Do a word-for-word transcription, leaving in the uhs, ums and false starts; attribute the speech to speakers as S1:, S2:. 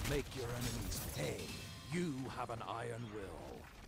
S1: Make your enemies pay. You have an iron will.